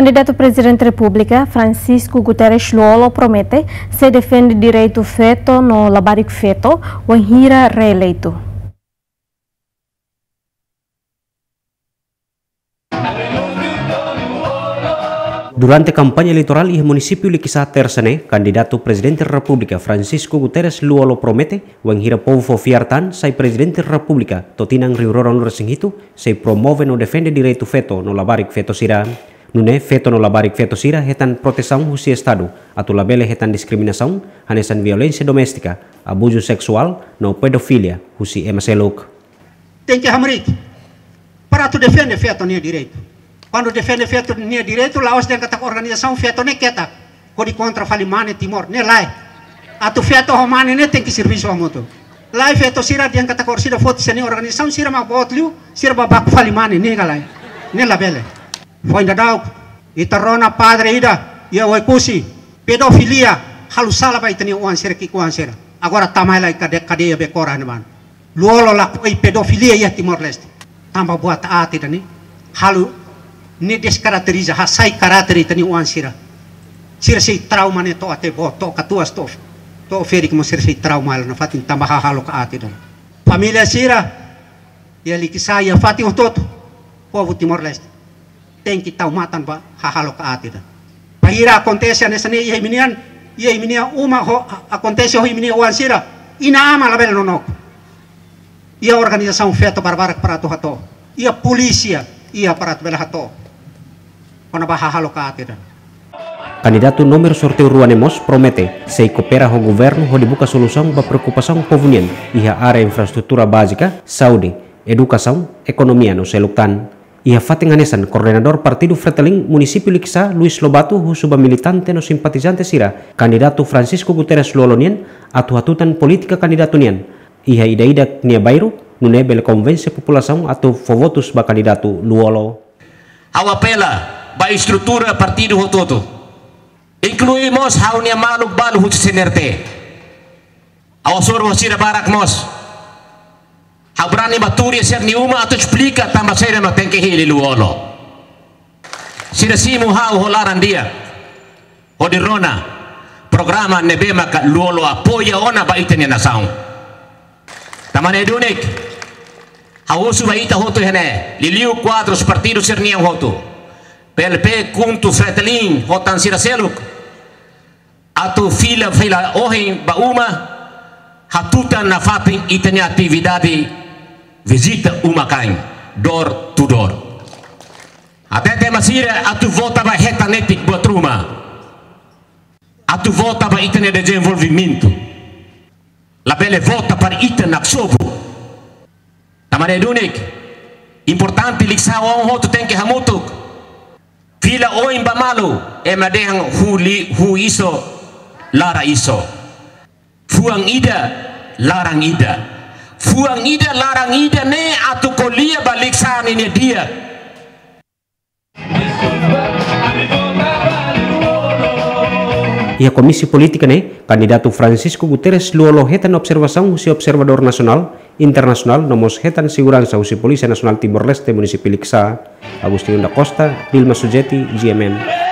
Candidato presidente da República, Francisco Guterres Luolo, promete se defende direito feito no labarico feito, o hira reeleito. Durante campanya eleitoral di município de Kisah Tersane, candidato presidente da República Francisco Guterres Luolo promete wanghira povo fiartan sai presidente da República totinang riuroron resinghitu sai promove no defende direito feto no labaric feto sira. Nune feto no labaric feto sira hetan proteção husi estado atau labele hetan diskriminação hanesan violência doméstica, abuso sexual no pedofilia husi emaseluk. Tem que hamrik para tu defende feto no direito. Quando defende feto no direito, lá os dentro da organização feto ne queta, quando contra falimane Timor, ne lá. A tu feto romano ne tem que serviço a moto. Lá feto sira dentro da corrida foto se ne organização sira ma botliu, sira babak falimane ne galai, ne la bele. Foi ainda dau, itarona padre ida, ia oi kusi, pedofilia, halusala vai teni uan sira ki uan sira. Agora tamai lai cadeia becora ne man. Luolo la koi pedofilia ia Timor Leste. Tamba buat ati dani, halu ni descaracteriza hasai karakter itani uan sira sei trauma ne to ate bo to katuas to feri como sira sei trauma na fatin tambah halo ka ate dan família sira ya likisaya fatin tot povo Timor Leste tem que taumatan ba halo ka ate dan pahira acontece nessa ne ia minian uma acontece ho minian uan sira ina ama label no ia organização feto barbara para to hato ia polícia ia para bela hato. Candidato nomor sorteio Ruanemos promete se coopera com o governo ho dibuka solução ba preocupação povunian iha área infraestrutura básica, saúde, educação, economia no seluktan. Iha fating hanesan koordinador Partido Fretilin município de Kisah Luis Lobato hu suba militante no simpatizante sira candidato Francisco Guterres Luolo nian atu hatutan politika candidato nian. Iha ida nia bairu nune bele convence população atu votos ba candidato Luolo. Awapela ba estrutura partido hototo incluímos haunia malu balu hut senerte awasor wasira barak mos habrani baturi ser ni uma atu explica tamba sera no tem que hili Luolo sira simu hau holaran dia odirona programa nebema ka Luolo apoia ona ba itenia nação tamane dunik hausu ba ita hoto hene liliu quadros partidos ser niang hoto PLP kuntu Fretilin hotan sira seluk atau fila ohin bauma hatutan na fatin itanya atividade visita uma kain door to door até masira atu vota ba hetanetik buat rumah atu vota ba itanya desenvolvimento la belle vota para itanya naksobu tamane dunik importante liksa on hotu tenke hamutuk Fila oin ba malu emadehang hu iso lara iso fuang ida larang ida fuang ida larang ida ne atu kolia balik sana ini dia Ia komisi politika ne candidato Francisco Guterres Luolo hetan observação si observador nasional internasional nomos hetan segurança usi Polisi Nasional Timor Leste município Kisah Agustin da Costa Dilma Sujeti GMM